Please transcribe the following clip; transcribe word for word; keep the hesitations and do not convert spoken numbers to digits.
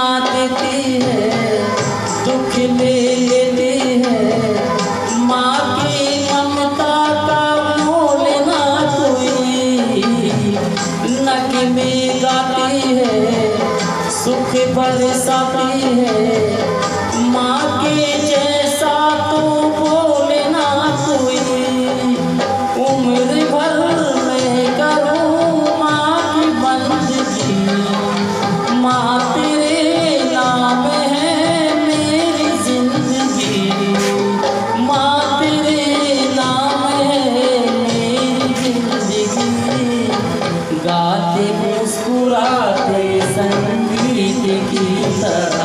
ना देती है, दुख ले लेती है। माँ की ममता का मोल ना कोई, नग में गाती है, सुख बरसाती है। माँ के जैसा तो बोले ना कोई, उम्र भर मैं करूँ माँ की बंदगी। माँ तेरे नाम है मेरी जिंदगी, माँ तेरे नाम है मेरी जिंदगी। गाते मुस्कुराते संगीत की तरह